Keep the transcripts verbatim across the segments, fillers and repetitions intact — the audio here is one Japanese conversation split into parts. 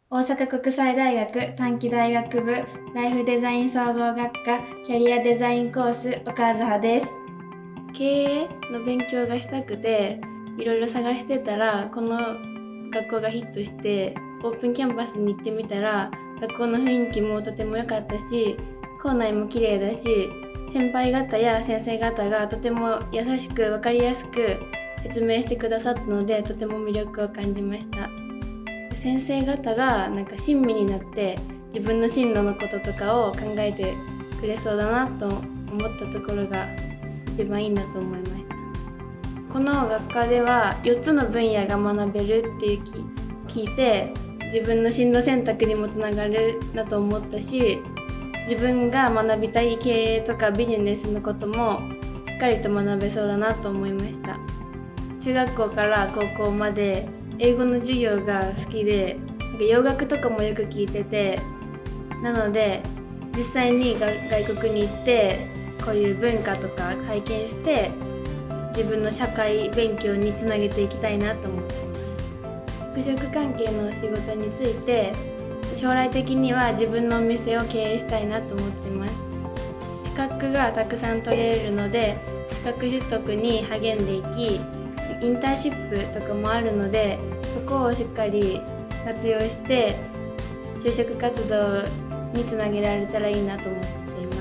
大阪国際大学短期大学部ライフデザイン総合学科キャリアデザインコース岡津葉です。経営の勉強がしたくていろいろ探してたらこの学校がヒットしてオープンキャンパスに行ってみたら学校の雰囲気もとても良かったし校内も綺麗だし先輩方や先生方がとても優しく分かりやすく説明してくださったのでとても魅力を感じました。先生方がなんか親身になって自分の進路のこととかを考えてくれそうだなと思ったところが一番いいなと思いました。この学科ではよっつの分野が学べるって聞いて自分の進路選択にもつながるなと思ったし、自分が学びたい経営とかビジネスのこともしっかりと学べそうだなと思いました。中学校から高校まで英語の授業が好きでなんか洋楽とかもよく聞いてて、なので実際に外国に行ってこういう文化とか体験して自分の社会勉強につなげていきたいなと思っています。服飾関係の仕事について将来的には自分のお店を経営したいなと思っています。資格がたくさん取れるので資格取得に励んでいき、インターンシップとかもあるのでそこをしっかり活用して就職活動につなげられたらいいなと思っています。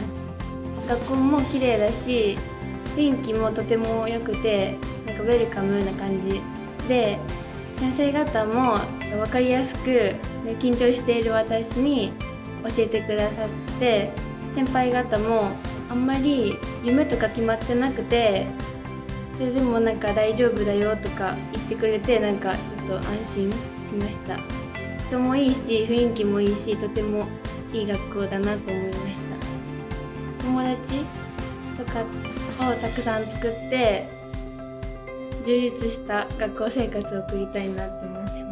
学校も綺麗だし雰囲気もとても良くてなんかウェルカムな感じで、先生方も分かりやすく緊張している私に教えてくださって、先輩方もあんまり夢とか決まってなくてそれでもなんか大丈夫だよとか言ってくれてなんかちょっと安心しました。人もいいし雰囲気もいいしとてもいい学校だなと思いました。友達とかをたくさん作って充実した学校生活を送りたいなと思います。